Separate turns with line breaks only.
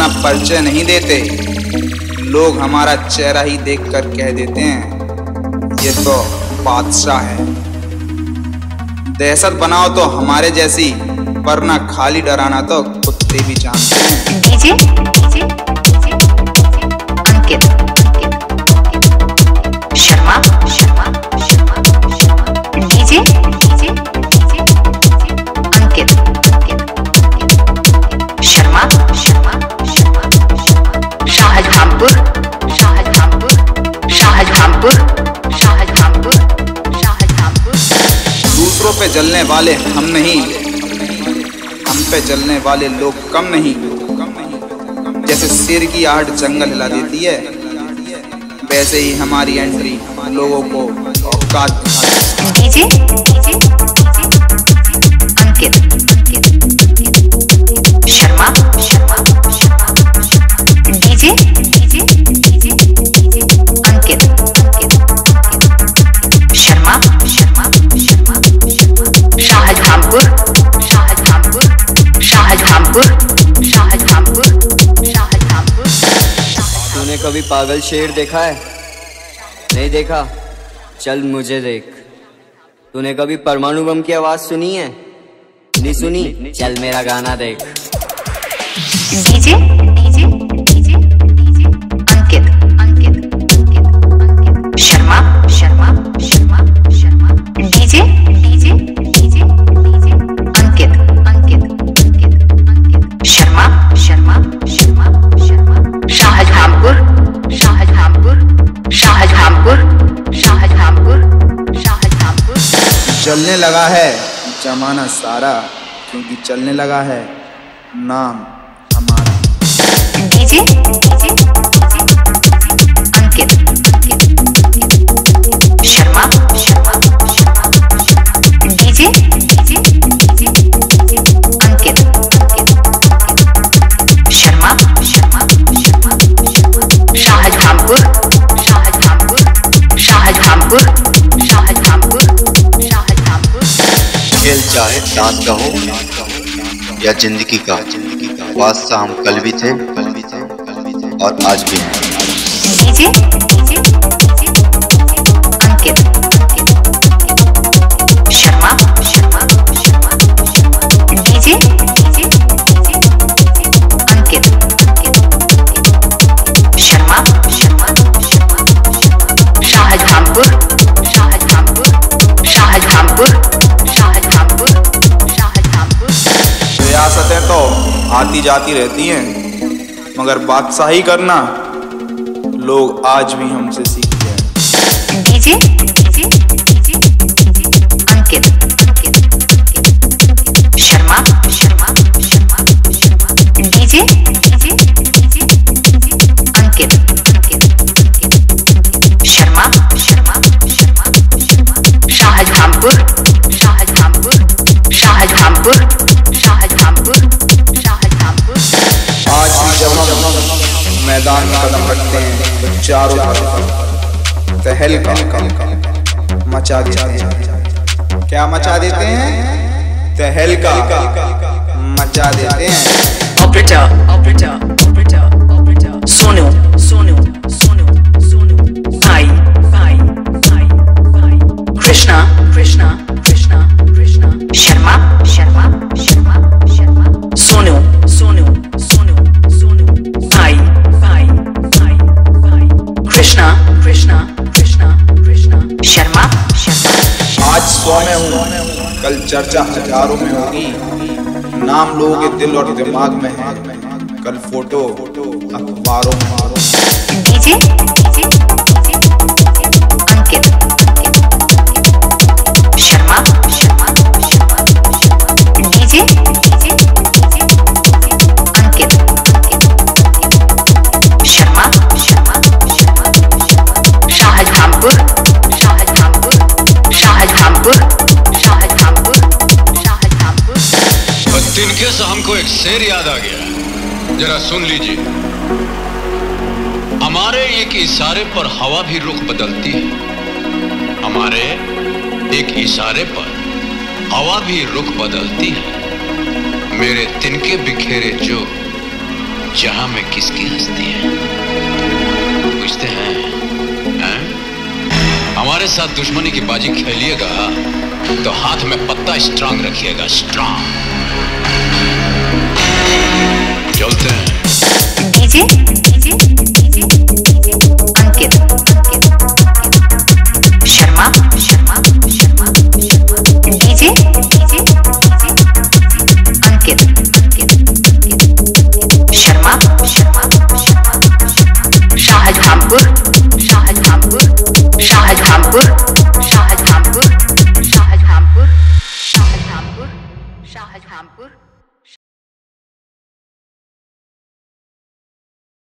अपना परिचय नहीं देते, लोग हमारा चेहरा ही देखकर कह देते हैं ये तो बादशाह है। दहशत बनाओ तो हमारे जैसी, वरना खाली डराना तो कुत्ते भी जानते हैं।
डीजे अंकित शर्मा डीजे अंकित शर्मा शाहजहांपुर
दूसरों पे जलने वाले हम नहीं, हम पे जलने वाले लोग कम नहीं। जैसे शेर की आहट जंगल हिला देती है, वैसे ही हमारी एंट्री लोगों को औकात दिखाती है।
DJ Ankit Sharma DJ Ankit Sharma Shahjahanpur.
तूने कभी पागल शेर देखा है? नहीं देखा? चल मुझे देख। तूने कभी परमाणु बम की आवाज सुनी है? नहीं सुनी? चल मेरा गाना देख।
DJ Ankit Sharma DJ Ankit Sharma Shahjahanpur.
चलने लगा है जमाना सारा, क्योंकि चलने लगा है नाम हमारा।
DJ Ankit Sharma DJ Ankit Sharma Shahjahanpur.
खेल चाहे दांत का हो या जिंदगी का, बादशाह हम कल भी थे और आज भी हैं।
DJ Ankit Sharma DJ Ankit Sharma Shahjahanpur.
रियासतें तो आती जाती रहती हैं, मगर बादशाही करना लोग आज भी हमसे सीखते हैं।
DJ Ankit Sharma DJ Ankit Sharma Shahjahanpur.
आज भी जब हम मैदान में कदम रखते हैं तो चारों तरफ तहलका मचा देते हैं। क्या मचा देते हैं? तहलका मचा देते हैं।
ऑपरेटर सोनू भाई कृष्णा
शर्मा
सोनू भाई कृष्णा
शर्मा।
आज 100 में हूँ, कल चर्चा हजारों में होगी। नाम लोगों के दिल और दिमाग में है, कल फोटो अखबारों में।
DJ Ankit Sharma DJ Ankit Sharma Shahjahanpur.
तिनके से हमको एक शेर याद आ गया, जरा सुन लीजिए। हमारे एक इशारे पर हवा भी रुख बदलती है, हमारे एक इशारे पर हवा भी रुख बदलती है। मेरे तिनके बिखेरे जो जहां में किसकी हस्ती है? पूछते हैं? हमारे साथ दुश्मनी की बाजी खेलिएगा तो हाथ में पत्ता स्ट्रांग रखिएगा, स्ट्रांग। चलते हैं।
DJ Ankit Sharma DJ Ankit Sharma Shahjahanpur Shahjahanpur Shahjahanpur Shahjahanpur Shahjahanpur Shahjahanpur Shahjahanpur